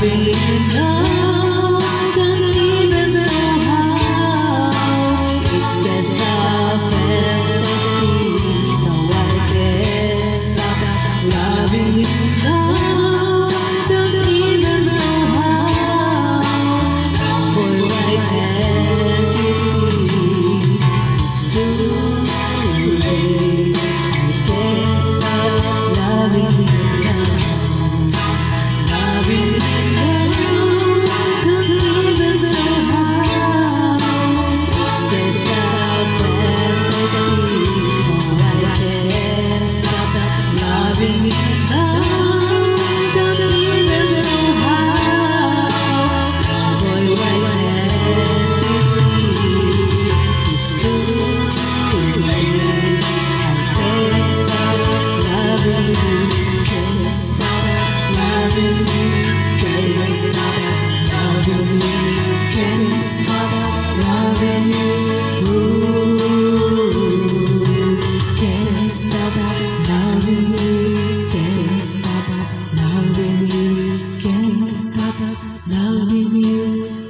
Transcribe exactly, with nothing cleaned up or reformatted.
Loving you now, don't even know how. It's just a fantasy. No, I can't stop loving you now, don't even know how. Boy, why can't you see? Soon I can't stop loving you now. Loving you now, don't even know how. It's just a fantasy. Oh, I can't stop loving you now, don't even know how. Boy, why can't you see? It's too late. I can't stop loving you. Can't stop loving you. Can't stop loving you. Can't stop loving you. Ooh. Can't stop loving you. Can't stop loving you. Can't stop loving you.